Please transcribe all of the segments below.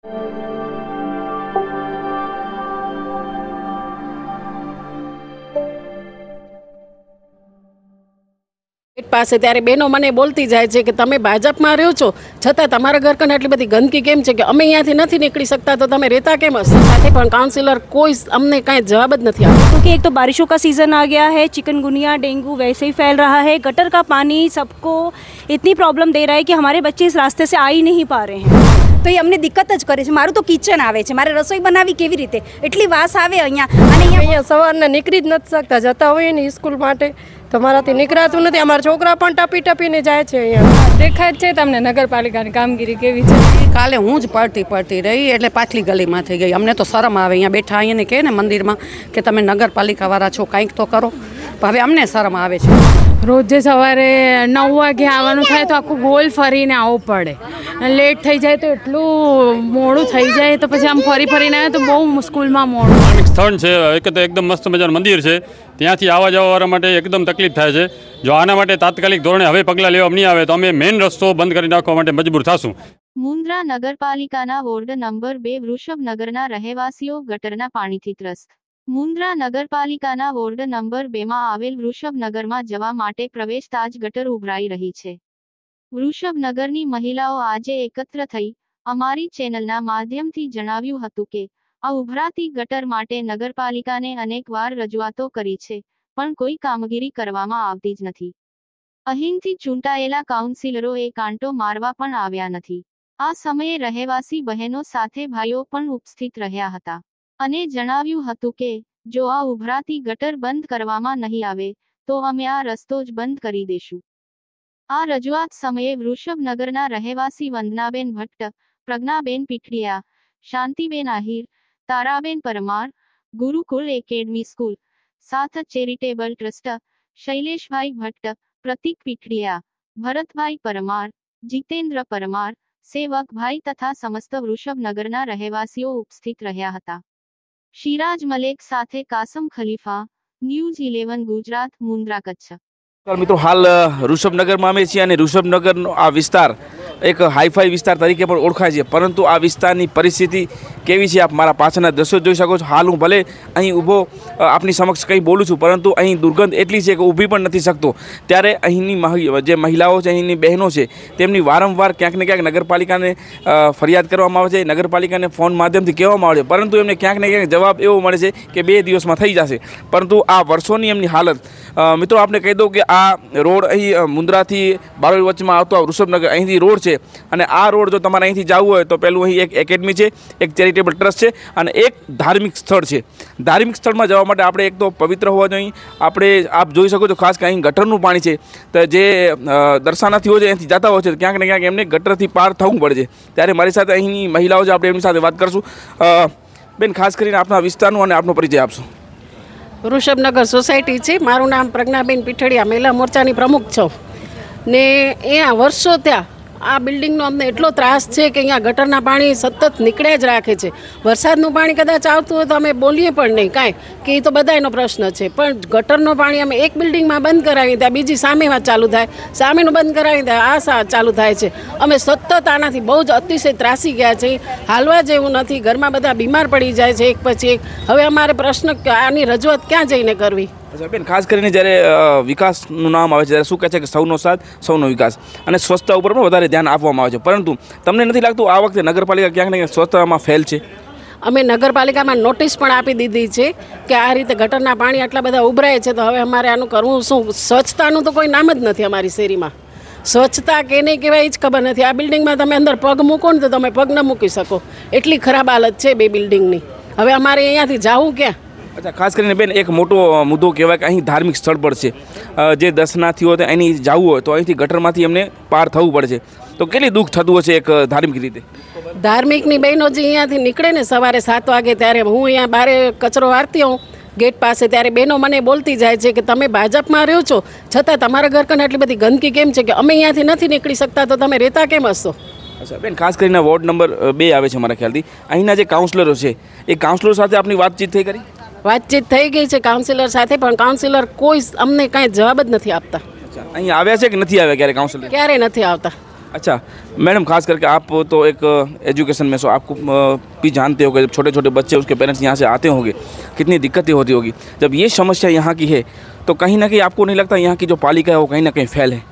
પાસે ત્યારે બહેનો મને બોલતી જાય છે કે તમે ભાજપમાં રહ્યો છો છતાં તમારા ઘર કને એટલી બધી ગંદકી કેમ છે કે અમે અહીંયાથી નથી નીકળી सकता तो તમે રહેતા કેમ હશો। સાથે પણ કાउंसिलर कोई हमने कहीं जवाब ज नहीं आता क्योंकि एक तो बारिशों का सीज़न आ गया है, चिकनगुनिया डेंगू वैसे ही फैल रहा है। गटर का पानी सबको इतनी प्रॉब्लम दे रहा है कि हमारे बच्चे इस रास्ते से आ ही नहीं पा रहे हैं। तो ये अमने दिक्कत ज करे छे। मारू तो किचन आवे छे, मारे रसोई बनावी केवी रीते, एटली वास आवे अहींया अने अहींया सवारना નીકળી જ નથી શકતા। જતા હોય ને સ્કૂલ માટે તો મારાથી નીકળાતું નથી। અમારા છોકરા પણ ટપી ટપીને જાય છે। અહીંયા દેખાય છે તમને નગરપાલિકાની કામગીરી કેવી છે। કાલે હું જ પડતી રહી એટલે પાછલી ગલીમાં થઈ ગઈ। અમને તો શરમ આવે અહીંયા બેઠા અહીંયા કહે ને મંદિરમાં કે તમે નગરપાલિકાવાળા છો કંઈક તો કરો, હવે અમને શરમ આવે છે। રોજે સવારે 9 વાગે આવવાનું થાય તો આખું ગોલ ફરીને આવવું પડે, લેટ થઈ જાય તો એટલું મોડું થઈ જાય તો પછી આમ ફરીને આવે તો બહુ સ્કૂલમાં મોડું। ધાર્મિક સ્થળ છે, એક તો એકદમ મસ્ત મજાનું મંદિર છે, ત્યાંથી આવવા જવાવાળા માટે એકદમ તકલીફ થાય છે। જો આના માટે તાત્કાલિક ધોરણે હવે પગલાં લેવામાં નહીં આવે તો અમે મેઇન રસ્તો બંધ કરી નાખવા માટે મજબૂર થશું। મુન્દ્રા નગરપાલિકાના વોર્ડ નંબર 2 વૃષભનગરના રહેવાસીઓ ગટરના પાણીથી ત્રસ્ત। મુન્દ્રા નગરપાલિકાના વોર્ડ નંબર 2માં આવેલ વૃષભનગરમાં જવા માટે પ્રવેશતા જ ગટર ઉભરાઈ રહી છે। વૃષભનગરની મહિલાઓ આજે એકત્ર થઈ અમારી ચેનલના માધ્યમથી જણાવ્યું હતું કે આ ઉભરાતી ગટર માટે નગરપાલિકાને અનેકવાર રજૂઆતો કરી છે, પણ કોઈ કામગીરી કરવામાં આવતી જ નથી। અહીંથી ચૂંટાયેલા કાઉન્સિલરોએ કાંટો મારવા પણ આવ્યા નથી। આ સમયે રહેવાસી બહેનો સાથે ભાઈઓ પણ ઉપસ્થિત રહ્યા હતા અને જણાવ્યું હતું કે જો આ ઉભરાતી ગટર બંધ કરવામાં નહીં આવે તો અમે આ રસ્તો જ બંધ કરી દેશું। આ રજૂઆત સમયે વૃષભનગરના રહેવાસી Vandanaben Bhatt, Pragnaben Pithadiya, Shantiben Ahir, Taraben Parmar, Gurukul academy school, Saath charitable trust, Shaileshbhai Bhatt, Pratik Pithadiya, Bharatbhai Parmar, Jitendra Parmar, Sevakbhai તથા સમસ્ત વૃષભનગરના રહેવાસીઓ ઉપસ્થિત રહ્યા હતા। શિરાજ મલેક સાથે કાસમ ખલીફા, ન્યૂઝ 11 ગુજરાત, મુન્દ્રા, કચ્છ। મિત્રો હાલ ઋષભનગરમાં અમે છીએ અને ઋષભનગરનો આ વિસ્તાર એક હાઈફાઈ વિસ્તાર તરીકે પણ ઓળખાય છે, પરંતુ આ વિસ્તારની પરિસ્થિતિ કેવી છે આપ મારા પાછળના દ્રશ્યો જોઈ શકો છો। હાલ હું ભલે અહીં ઊભો આપની સમક્ષ કંઈ બોલું છું, પરંતુ અહીં દુર્ગંધ એટલી છે કે ઊભી પણ નથી શકતો। ત્યારે અહીંની જે મહિલાઓ છે, અહીંની બહેનો છે, તેમની વારંવાર ક્યાંક ને ક્યાંક નગરપાલિકાને ફરિયાદ કરવામાં આવે છે, નગરપાલિકાને ફોન માધ્યમથી કહેવામાં આવે છે, પરંતુ એમને ક્યાંક ને ક્યાંક જવાબ એવો મળે છે કે 2 દિવસમાં થઈ જશે। પરંતુ આ વર્ષોની એમની હાલત મિત્રો આપણે કહી દઉં કે આ રોડ અહીં મુન્દ્રાથી બારોઈ વચ્ચેમાં આવતો વૃષભનગર અહીંથી રોડ છે, અને આ રોડ જો તમારે અહીંથી જવું હોય તો પહેલું અહીં એક એકેડમી છે, એક ચેરિટેબલ ટ્રસ્ટ છે અને એક ધાર્મિક સ્થળ છે। ધાર્મિક સ્થળમાં જવા માટે આપણે એક તો પવિત્ર હોવા જોઈએ। આપણે આપ જોઈ શકો છો ખાસ કે અહીં ગટરનું પાણી છે, તો જે દર્શનાર્થીઓ છે અહીંથી જતા હોય છે ક્યાંક ને ક્યાંક એમને ગટરથી પાર થવું પડે છે। ત્યારે મારી સાથે અહીંની મહિલાઓ છે, આપણે એમની સાથે વાત કરશું। બેન, ખાસ કરીને આપના વિસ્તારનું અને આપનો પરિચય આપશો। વૃષભનગર સોસાયટી છે, મારું નામ પ્રજ્ઞાબેન પીઠડિયા, મહિલા મોરચાની પ્રમુખ છું ને અહીંયા વર્ષો ત્યાં આ બિલ્ડિંગનો અમને એટલો ત્રાસ છે કે અહીંયા ગટરના પાણી સતત નીકળ્યા જ રાખે છે। વરસાદનું પાણી કદાચ આવતું હોય તો અમે બોલીએ પણ નહીં કાંઈ કે એ તો બધાનો પ્રશ્ન છે, પણ ગટરનું પાણી અમે એક બિલ્ડિંગમાં બંધ કરાવીએ ત્યાં બીજી સામે વાત ચાલુ થાય, સામેનું બંધ કરાવીએ ત્યાં આ ચાલુ થાય છે। અમે સતત આનાથી બહુ જ અતિશય ત્રાસી ગયા છે, હાલવા જેવું નથી, ઘરમાં બધા બીમાર પડી જાય છે એક પછી એક। હવે અમારે પ્રશ્ન આની રજૂઆત ક્યાં જઈને કરવી? અચ્છા બેન, ખાસ કરીને જ્યારે વિકાસનું નામ આવે છે ત્યારે શું કહે છે કે સૌનો સાથ સૌનો વિકાસ અને સ્વચ્છતા ઉપર પણ વધારે ધ્યાન આપવામાં આવે છે, પરંતુ તમને નથી લાગતું આ વખતે નગરપાલિકા ક્યાંક ને ક્યાંક સ્વચ્છતામાં ફેલ છે? અમે નગરપાલિકામાં નોટિસ પણ આપી દીધી છે કે આ રીતે ગટરના પાણી આટલા બધા ઉભરાય છે, તો હવે અમારે આનું કરવું શું? સ્વચ્છતાનું તો કોઈ નામ જ નથી અમારી શેરીમાં। સ્વચ્છતા કે નહીં કહેવાય એ જ ખબર નથી। આ બિલ્ડિંગમાં તમે અંદર પગ મૂકો ને તો તમે પગ ન મૂકી શકો, એટલી ખરાબ હાલત છે 2 બિલ્ડિંગની। હવે અમારે અહીંયાથી જવું ક્યાં? અચ્છા, ખાસ કરીને બેન એક મોટો મુદ્દો કહેવાય કે અહીં ધાર્મિક સ્થળ પર છે, જે દર્શનાર્થીઓ અહીં જવું હોય તો અહીંથી ગટરમાંથી એમને પાર થવું પડે છે, તો કેટલી દુઃખ થતું હશે એક ધાર્મિક રીતે? ધાર્મિકની બહેનો જે અહીંયાથી નીકળે ને સવારે 7 વાગે, ત્યારે હું અહીંયા બારે કચરો વારતી હોઉં ગેટ પાસે, ત્યારે બહેનો મને બોલતી જાય છે કે તમે ભાજપમાં રહ્યો છો છતાં તમારા ઘર કને એટલી બધી ગંદકી કેમ છે કે અમે અહીંયાથી નથી નીકળી શકતા, તો તમે રહેતા કેમ હશો? અચ્છા બેન, ખાસ કરીને વોર્ડ નંબર 2 આવે છે મારા ખ્યાલથી, અહીંના જે કાઉન્સિલરો છે એ કાઉન્સિલરો સાથે આપની વાતચીત થઈ કરી? વાતચીત થઈ ગઈ છે કાઉન્સિલર સાથે, પણ કાઉન્સિલર કોઈ અમને કાંઈ જવાબ જ નથી આપતા। અહીં આવ્યા છે કે નથી આવ્યા ક્યારે કાઉન્સિલર? ક્યારે નથી આવતા। अच्छा मैडम, खास करके आप तो एक एजुकेशन में सो आपको भी जानते हो कि जब छोटे छोटे बच्चे उसके पेरेंट्स यहाँ से आते होंगे कितनी दिक्कतें होती होगी। जब ये समस्या यहाँ की है तो कहीं ना कहीं आपको नहीं लगता यहाँ की जो पालिका है वो कहीं ना कहीं फेल है?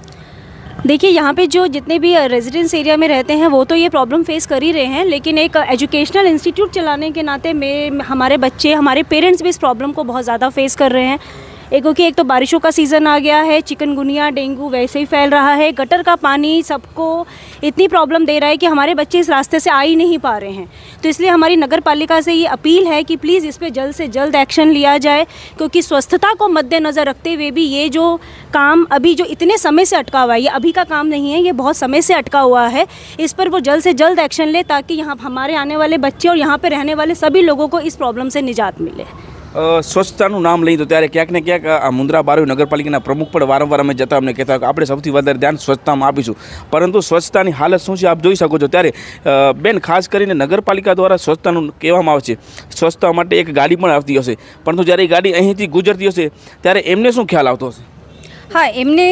देखिए, यहाँ पे जो जितने भी रेजिडेंस एरिया में रहते हैं वो तो ये प्रॉब्लम फेस कर ही रहे हैं, लेकिन एक एजुकेशनल इंस्टीट्यूट चलाने के नाते हमारे बच्चे, हमारे पेरेंट्स भी इस प्रॉब्लम को बहुत ज़्यादा फेस कर रहे हैं। क्योंकि एक तो बारिशों का सीज़न आ गया है, चिकनगुनिया डेंगू वैसे ही फैल रहा है, गटर का पानी सबको इतनी प्रॉब्लम दे रहा है कि हमारे बच्चे इस रास्ते से आ ही नहीं पा रहे हैं। तो इसलिए हमारी नगर पालिका से ये अपील है कि प्लीज़ इस पर जल्द से जल्द एक्शन लिया जाए, क्योंकि स्वच्छता को मद्देनज़र रखते हुए भी ये जो काम अभी जो इतने समय से अटका हुआ है, ये अभी का काम नहीं है, ये बहुत समय से अटका हुआ है। इस पर वो जल्द से जल्द एक्शन ले ताकि यहाँ हमारे आने वाले बच्चे और यहाँ पर रहने वाले सभी लोगों को इस प्रॉब्लम से निजात मिले। સ્વચ્છતાનું નામ લઈ તો ત્યારે ક્યાંક ને ક્યાંક આ મુન્દ્રા બારોઈ નગરપાલિકાના પ્રમુખ પણ વારંવાર અમે જતા અમને કહેતા કે આપણે સૌથી વધારે ધ્યાન સ્વચ્છતામાં આપીશું, પરંતુ સ્વચ્છતાની હાલત શું છે આપ જોઈ શકો છો। ત્યારે બેન, ખાસ કરીને નગરપાલિકા દ્વારા સ્વચ્છતાનું કહેવામાં આવે છે, સ્વચ્છતા માટે એક ગાડી પણ આવતી હશે, પરંતુ જ્યારે એ ગાડી અહીંથી ગુજરતી હશે ત્યારે એમને શું ખ્યાલ આવતો હશે? હા,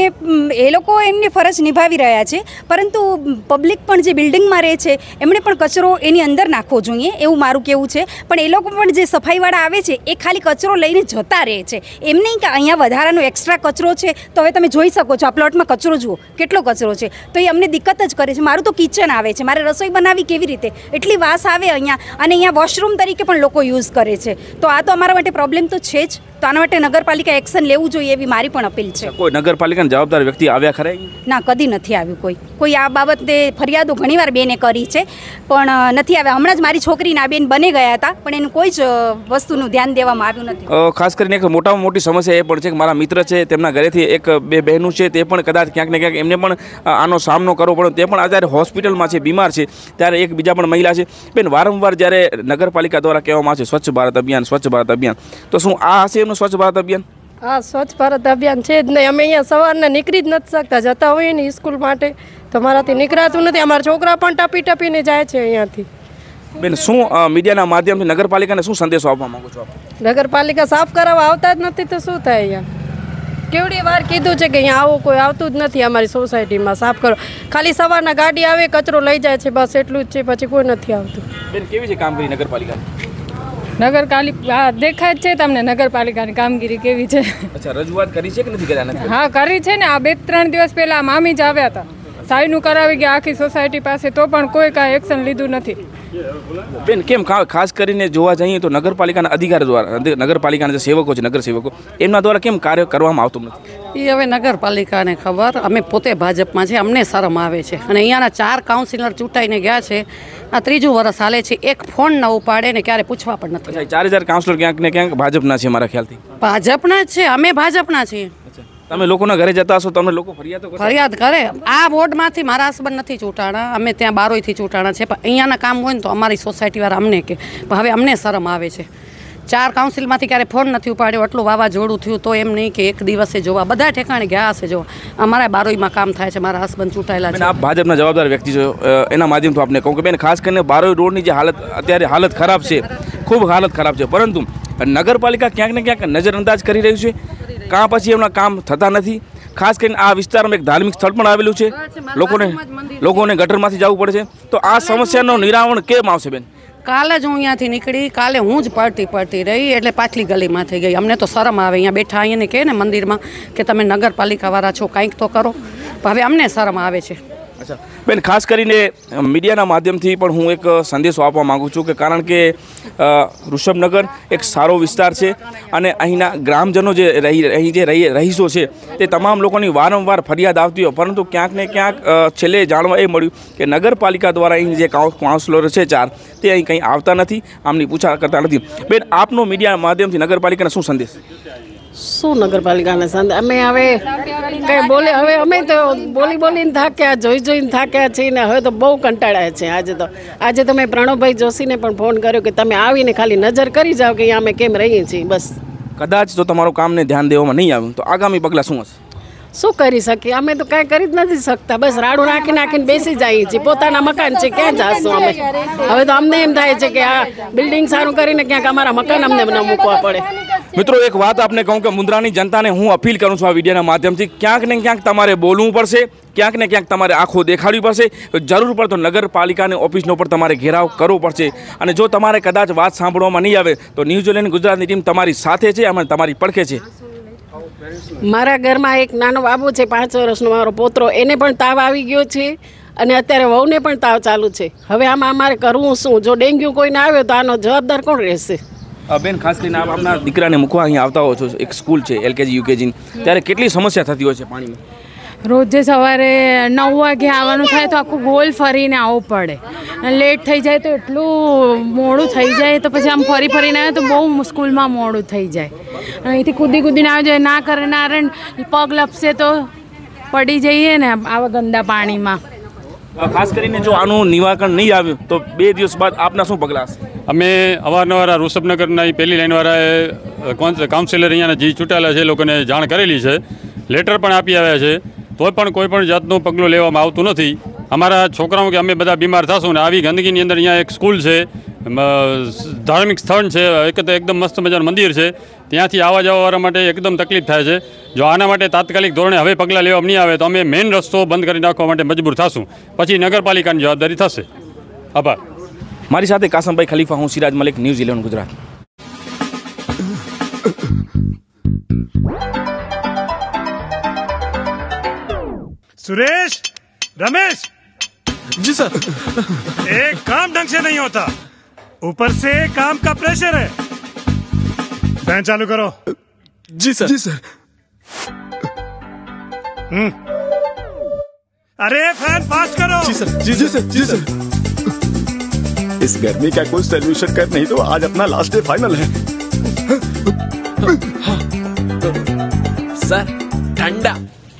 એ લોકો એમની ફરજ નિભાવી રહ્યા છે, પરંતુ પબ્લિક પણ જે બિલ્ડિંગમાં રહે છે એમણે પણ કચરો એની અંદર નાખવો જોઈએ એવું મારું કહેવું છે। પણ એ લોકો પણ જે સફાઈવાળા આવે છે એ ખાલી કચરો લઈને જતા રહે છે, એમ નહીં કે અહીંયા વધારાનો એક્સ્ટ્રા કચરો છે તો હવે તમે જોઈ શકો છો આ પ્લોટમાં કચરો જુઓ કેટલો કચરો છે, તો એ અમને દિક્કત જ કરે છે। મારું તો કિચન આવે છે, મારે રસોઈ બનાવી કેવી રીતે, એટલી વાસ આવે અહીંયા, અને અહીંયા વોશરૂમ તરીકે પણ લોકો યુઝ કરે છે, તો આ તો અમારા માટે પ્રોબ્લેમ તો છે જ। તો આના માટે નગરપાલિકા એક્શન લેવું જોઈએ એવી મારી પણ અપીલ છે। કોઈ નગરપાલિકાના જવાબદાર વ્યક્તિ આવ્યા ખરા? ના, કદી નથી આવ્યું કોઈ આ બાબતે ફરિયાદો ઘણીવાર બેને કરી છે પણ નથી આવ્યા। હમણાં જ મારી છોકરીના બેન બને ગયા હતા પણ એનું કોઈ જ વસ્તુનું ધ્યાન દેવામાં આવ્યું નથી। ખાસ કરીને એક મોટામાં મોટી સમસ્યા એ પણ છે કે મારા મિત્ર છે તેમના ઘરેથી એક બે બહેનું છે તે પણ કદાચ ક્યાંક ને ક્યાંક એમને પણ આનો સામનો કરવો પડે, તે પણ અત્યારે હોસ્પિટલમાં છે, બીમાર છે। ત્યારે એક બીજા પણ મહિલા છે। બેન, વારંવાર જ્યારે નગરપાલિકા દ્વારા કહેવામાં આવે છે સ્વચ્છ ભારત અભિયાન, સ્વચ્છ ભારત અભિયાન, તો શું આ હશે એમનું સ્વચ્છ ભારત અભિયાન? હા, સ્વચ્છ ભારત અભિયાન છે જ નહીં। અમે અહીંયા સવારના નીકળી જ નથી શકતા, જતા હોઈએ ને સ્કૂલ માટે તો મારાથી નીકળાતું નથી। અમારા છોકરા પણ ટપી ટપીને જાય છે અહીંયાથી। બેન, શું મીડિયાના માધ્યમથી નગરપાલિકાને શું સંદેશો આપવા માંગો છો આપ? નગરપાલિકા સાફ કરાવવા આવતા જ નથી તો શું થાય? અહીંયા કેવડી વાર કીધું છે કે અહીંયા આવો, કોઈ આવતું જ નથી અમારી સોસાયટીમાં સાફ કરો, ખાલી સવારના ગાડી આવે કચરો લઈ જાય છે, બસ એટલું જ છે, પછી કોઈ નથી આવતું। બેન, કેવી છે કામગીરી નગરપાલિકાની? નગરપાલિકા દેખાય જ છે તમને નગરપાલિકાની કામગીરી કેવી છે? અચ્છા, રજૂઆત કરી છે કે નથી કર્યા? હા, કરી છે ને। આ 2-3 દિવસ પહેલા મામી જ આવ્યા હતા, સાઈનું કરાવી ગયા આખી સોસાયટી પાસે, તો પણ કોઈ કાંઈ એક્શન લીધું નથી। બેન, કેમ ખાસ કરીને જોવા જઈએ તો નગરપાલિકાના અધિકારી દ્વારા, નગરપાલિકાના જે સેવકો છે, નગર સેવકો, એમના દ્વારા કેમ કાર્ય કરવામાં આવતું નથી? એ હવે નગરપાલિકાને ખબર, અમે પોતે ભાજપમાં છે, અમને શરમ આવે છે। અને અહીંયાના 4 કાઉન્સિલર ચૂંટાઈને ગયા છે, આ 3જું વર્ષ હાલે છે, એક ફોન ન ઉપાડે ને ક્યારે પૂછવા પણ નથી। 4000 કાઉન્સિલર ક્યાંક ને ક્યાંક ભાજપના છે મારા ખ્યાલથી? ભાજપના જ છે, અમે ભાજપના છીએ। તમે લોકોના ઘરે જતા હશો, તમને લોકો ફરિયાદ કરે। આ વોર્ડમાંથી મારા હસબન્ડ નથી ચૂંટાણા, અમે ત્યાં બારોઈથી ચૂંટાણા છે, પણ અહીંયાના કામ હોય ને તો અમારી સોસાયટીવાળા અમને કે હવે અમને શરમ આવે છે। 4 કાઉન્સિલમાંથી ક્યારે ફોન નથી ઉપાડ્યો, આટલું વાવાઝોડું થયું તો એમ નહીં કે એક દિવસે જોવા, બધા ઠેકાણે ગયા હશે જોવા। અમારા બારોઈમાં કામ થાય છે, મારા હસબન્ડ ચૂંટાયેલા છે। આપ ભાજપના જવાબદાર વ્યક્તિ છો, એના માધ્યમથી આપને કહું કે બેન, ખાસ કરીને બારોઈ રોડની જે અત્યારે હાલત ખરાબ છે, ખૂબ હાલત ખરાબ છે, પરંતુ નગરપાલિકા ક્યાંક ને ક્યાંક નજરઅંદાજ કરી રહ્યું છે, કાં પછી એમના કામ થતા નથી। ખાસ કરીને આ વિસ્તારમાં એક ધાર્મિક સ્થળ પણ આવેલું છે, લોકોને ગટરમાંથી જવું પડે છે, તો આ સમસ્યાનું નિરાવરણ કેમ આવશે બેન? કાલે જ હું અહીંયાથી નીકળી, કાલે હું જ પડતી રહી, એટલે પાછલી ગલીમાં થઈ ગઈ। અમને તો શરમ આવે, અહીંયા બેઠા અહીંયાને કહે ને મંદિરમાં કે તમે નગરપાલિકાવાળા છો, કંઈક તો કરો, પણ હવે અમને શરમ આવે છે। અચ્છા બેન, ખાસ કરીને મીડિયાના માધ્યમથી પણ હું એક સંદેશો આપવા માગું છું કે કારણ કે ઋષભનગર એક સારો વિસ્તાર છે અને અહીંના ગ્રામજનો જે રહીશો છે તે તમામ લોકોની વારંવાર ફરિયાદ આવતી હોય, પરંતુ ક્યાંક ને ક્યાંક છેલ્લે જાણવા એ મળ્યું કે નગરપાલિકા દ્વારા અહીં જે કાઉન્સિલરો છે 4 તે અહીં કંઈ આવતા નથી, આમની પૂછા કરતા નથી। બેન, આપનો મીડિયા માધ્યમથી નગરપાલિકાને શું સંદેશ? શું નગરપાલિકાને સંદેશ? અમે હવે કંઈ બોલે, હવે અમે તો બોલીને થાક્યા, જોઈને થાક્યા છીએ ને હવે તો બહુ કંટાળ્યા છે। આજે તો મેં પ્રણવભાઈ જોશીને પણ ફોન કર્યો કે તમે આવીને ખાલી નજર કરી જાઓ કે અહીંયા અમે કેમ રહીએ છીએ, બસ। કદાચ જો તમારું કામને ધ્યાન દેવામાં નહીં આવ્યું તો આગામી પગલાં શું હશે? શું કરી શકીએ? અમે તો કાંઈ કરી જ નથી શકતા, બસ રાડું નાખીને બેસી જઈએ છીએ। પોતાના મકાન છે, ક્યાં જાશું અમે? હવે તો અમને એમ થાય છે કે આ બિલ્ડિંગ સારું કરીને ક્યાંક અમારા મકાન અમને ન મૂકવા પડે। મિત્રો એક વાત આપને કહું કે મુન્દ્રાની જનતાને હું અપીલ કરું છું આ વિડીયોના માધ્યમથી, ક્યાંક ને ક્યાંક તમારે બોલવું પડશે, ક્યાંક ને ક્યાંક તમારે આંખો દેખાડવી પડશે, જરૂર પડે તો નગરપાલિકાની ઓફિસનો પર તમારે ઘેરાવ કરવો પડશે. અને જો તમારે કદાચ વાત સાંભળવામાં નહીં આવે તો ન્યૂઝીલેન્ડ ગુજરાતની ટીમ તમારી સાથે છે અને તમારી પડખે છે. મારા ઘરમાં એક નાનો બાબુ છે, 5 વર્ષનો મારો પોતરો, એને પણ તાવ આવી ગયો છે અને અત્યારે વહુને પણ તાવ ચાલુ છે. હવે આમાં અમારે કરવું શું? જો ડેન્ગ્યુ કોઈને આવ્યો તો આનો જવાબદાર કોણ રહેશે? બેન, ખાસ કરીને આપ આપના દીકરાને મૂકવા અહીંયા આવતા હો છો, એક સ્કૂલ છે LKG UKG, ત્યારે કેટલી સમસ્યા થતી હોય છે પાણીમાં? રોજે સવારે 9 વાગે આવવાનું થાય તો આખું ગોલ ફરીને આવવું પડે. લેટ થઈ જાય તો એટલું મોડું થઈ જાય તો પછી આમ ફરીને આવે તો બહુ સ્કૂલમાં મોડું થઈ જાય. અહીંથી કૂદીને આવે જાય, ના કરે નારણ પગ લપસે તો પડી જઈએ ને આવા ગંદા પાણીમાં. ખાસ કરીને જો આનું નિવારણ નહીં આવ્યું તો 2 દિવસ બાદ આપના શું પગલાં હશે? અમે અવારનવાર ઋષભનગરના પહેલી લાઈનવાળાએ કાઉન્સિલર અહીંયાના જે ચૂંટાયેલા છે એ લોકોને જાણ કરેલી છે, લેટર પણ આપી આવ્યા છે, તોય પણ કોઈ પણ જાતનું પગલું લેવામાં આવતું નથી. અમારા છોકરાઓ કે અમે બધા બીમાર થશું ને આવી ગંદકીની અંદર અહીંયા એક સ્કૂલ છે, ધાર્મિક સ્થળ છે, એકદમ મસ્ત મજાનું મંદિર છે, ત્યાંથી આવવા જવાવાળા માટે એકદમ તકલીફ થાય છે. જો આના માટે તાત્કાલિક ધોરણે હવે પગલાં લેવામાં નહીં આવે તો અમે મેઇન રસ્તો બંધ કરી નાખવા માટે મજબૂર થશું, પછી નગરપાલિકાની જવાબદારી થશે. આભાર. મારી સાથે કાસમભાઈ ખલીફા, હું સિરાજ મલિક, ન્યૂઝીલેન્ડ ગુજરાત. सुरेश, रमेश जी सर, एक काम ढंग से नहीं होता, ऊपर से काम का प्रेशर है. फैन चालू करो. जी सर. जी सर. अरे फैन फास्ट करो. जी सर. जी सर. जी सर. इस गर्मी का कोई सोल्यूशन कर, नहीं तो आज अपना लास्ट डे फाइनल है. सर ठंडा.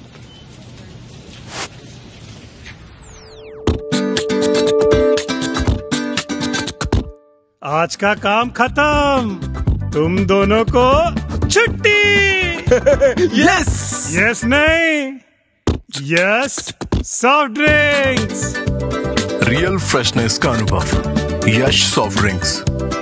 आज का काम खत्म, तुम दोनों को छुट्टी. यस. यस नहीं, yes soft drinks. Real freshness का अनुभव, यश सॉफ्ट ड्रिंक्स.